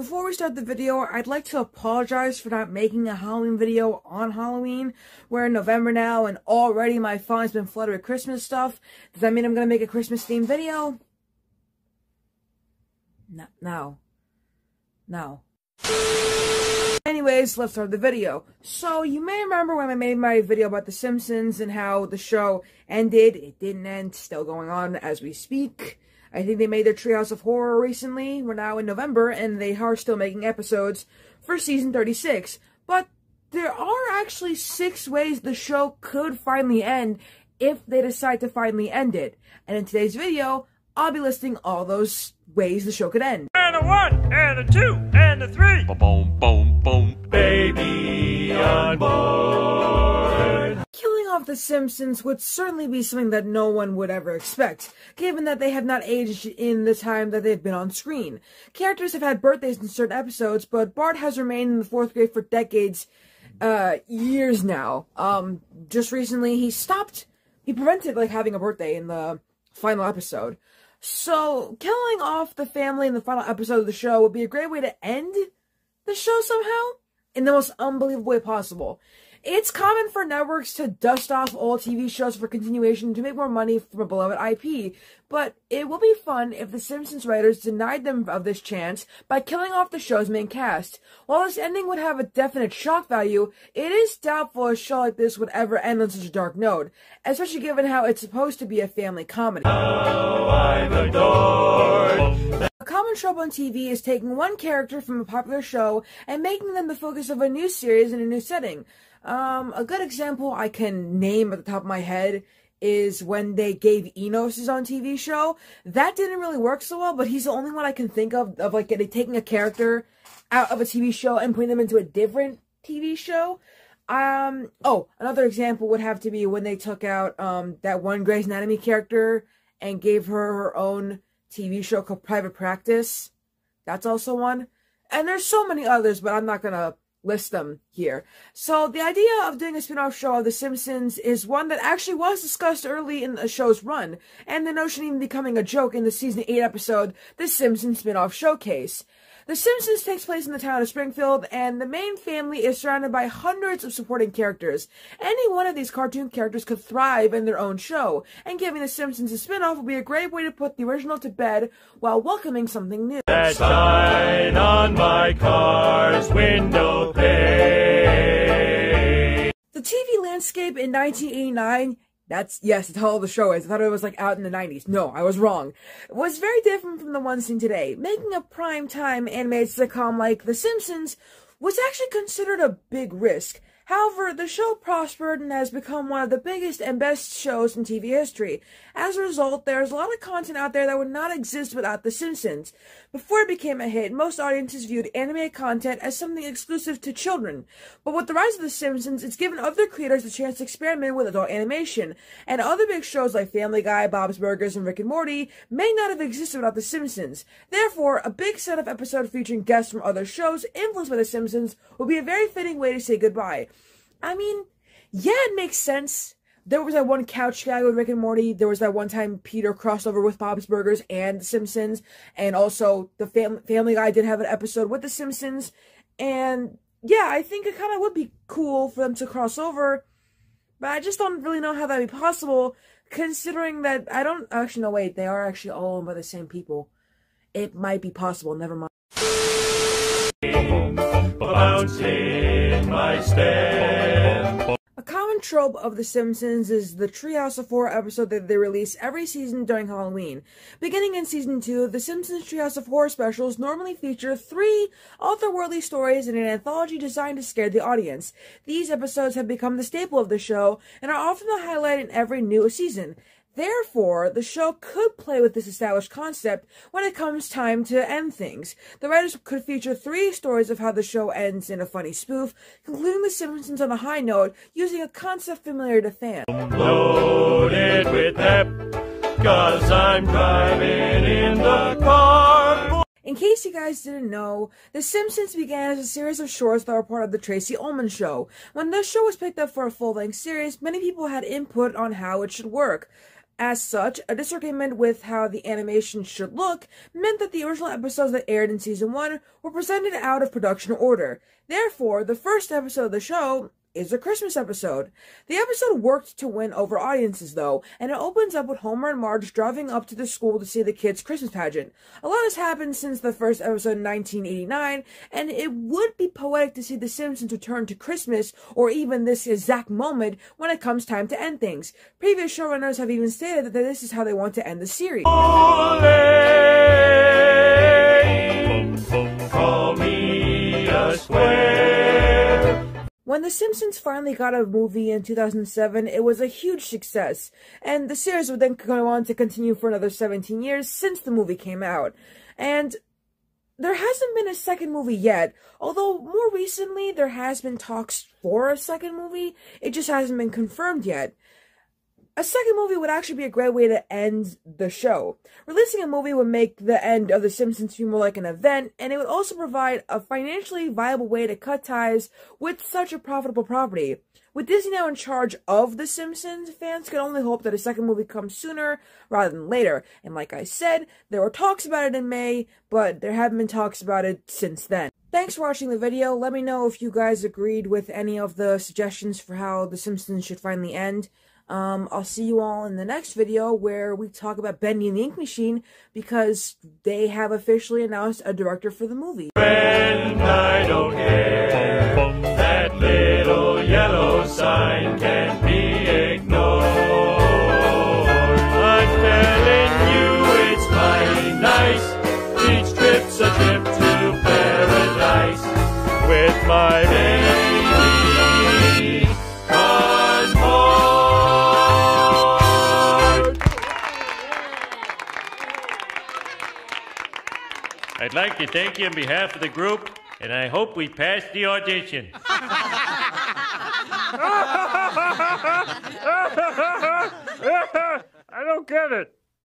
Before we start the video, I'd like to apologize for not making a Halloween video on Halloween. We're in November now, and already my phone's been flooded with Christmas stuff. Does that mean I'm gonna make a Christmas-themed video? No. Anyways, let's start the video. So, you may remember when I made my video about The Simpsons and how the show ended. It didn't end, still going on as we speak. I think they made their Treehouse of Horror recently. We're now in November, and they are still making episodes for season 36. But there are actually 6 ways the show could finally end if they decide to finally end it. And in today's video, I'll be listing all those ways the show could end. And a 1, and a 2, and a 3. Boom, boom, boom. Baby on board. Killing off the Simpsons would certainly be something that no one would ever expect, given that they have not aged in the time that they've been on screen. Characters have had birthdays in certain episodes, but Bart has remained in the 4th grade for decades, years now. Just recently he prevented, having a birthday in the final episode. So, killing off the family in the final episode of the show would be a great way to end the show somehow, in the most unbelievable way possible. It's common for networks to dust off old TV shows for continuation to make more money from a beloved IP, but it will be fun if the Simpsons writers denied them of this chance by killing off the show's main cast. While this ending would have a definite shock value, it is doubtful a show like this would ever end on such a dark note, especially given how it's supposed to be a family comedy. Oh, I'm adored. A common trope on TV is taking one character from a popular show and making them the focus of a new series in a new setting. A good example I can name at the top of my head is when they gave Enos his own TV show. That didn't really work so well, but he's the only one I can think of taking a character out of a TV show and putting them into a different TV show. Another example would have to be when they took out, that one Grey's Anatomy character and gave her her own TV show called Private Practice. That's also one. And there's so many others, but I'm not gonna list them here. So the idea of doing a spin-off show of The Simpsons is one that actually was discussed early in the show's run, and the notion even becoming a joke in the season 8 episode, The Simpsons Spin-Off Showcase. The Simpsons takes place in the town of Springfield, and the main family is surrounded by hundreds of supporting characters. Any one of these cartoon characters could thrive in their own show, and giving The Simpsons a spin-off would be a great way to put the original to bed while welcoming something new. That shine on my car's window pane. The TV landscape in 1989, yes, that's how old the show is. I thought it was out in the 90s. No, I was wrong. It was very different from the one seen today. Making a prime-time animated sitcom like The Simpsons was actually considered a big risk. However, the show prospered and has become one of the biggest and best shows in TV history. As a result, there's a lot of content out there that would not exist without The Simpsons. Before it became a hit, most audiences viewed animated content as something exclusive to children. But with the rise of The Simpsons, it's given other creators the chance to experiment with adult animation. And other big shows like Family Guy, Bob's Burgers, and Rick and Morty may not have existed without The Simpsons. Therefore, a big set of episodes featuring guests from other shows influenced by The Simpsons would be a very fitting way to say goodbye. I mean, yeah, it makes sense. There was that one couch guy with Rick and Morty. There was that one time Peter crossed over with Bob's Burgers and The Simpsons. And also, the Family Guy did have an episode with The Simpsons. And yeah, I think it kind of would be cool for them to cross over. But I just don't really know how that would be possible, considering that I don't actually know. Wait, they are actually all owned by the same people. It might be possible, never mind. Bouncing my step. A common trope of The Simpsons is the Treehouse of Horror episode that they release every season during Halloween. Beginning in season 2, The Simpsons Treehouse of Horror specials normally feature 3 otherworldly stories in an anthology designed to scare the audience. These episodes have become the staple of the show and are often the highlight in every new season. Therefore, the show could play with this established concept when it comes time to end things. The writers could feature 3 stories of how the show ends in a funny spoof, concluding The Simpsons on a high note, using a concept familiar to fans. Loaded with pep, 'cause I'm driving in the car. In case you guys didn't know, The Simpsons began as a series of shorts that were part of the Tracy Ullman Show. When the show was picked up for a full-length series, many people had input on how it should work. As such, a disagreement with how the animation should look meant that the original episodes that aired in Season 1 were presented out of production order. Therefore, the first episode of the show is a Christmas episode. The episode worked to win over audiences, though, and it opens up with Homer and Marge driving up to the school to see the kids' Christmas pageant. A lot has happened since the first episode in 1989, and it would be poetic to see The Simpsons return to Christmas, or even this exact moment when it comes time to end things. Previous showrunners have even stated that this is how they want to end the series. Call me a square. When The Simpsons finally got a movie in 2007, it was a huge success, and the series would then go on to continue for another 17 years since the movie came out. And there hasn't been a second movie yet, although more recently there has been talks for a second movie. It just hasn't been confirmed yet. A second movie would actually be a great way to end the show. Releasing a movie would make the end of The Simpsons feel more like an event, and it would also provide a financially viable way to cut ties with such a profitable property. With Disney now in charge of The Simpsons, fans can only hope that a second movie comes sooner rather than later. And like I said, there were talks about it in May, but there haven't been talks about it since then. Thanks for watching the video. Let me know if you guys agreed with any of the suggestions for how The Simpsons should finally end. I'll see you all in the next video where we talk about Bendy and the Ink Machine, because they have officially announced a director for the movie. Friend, I don't care. That little yellow sign can't be ignored. I'm telling you it's mighty nice. Each trip's a trip to paradise with my baby on board. I'd like to thank you on behalf of the group, and I hope we pass the audition. I don't get it.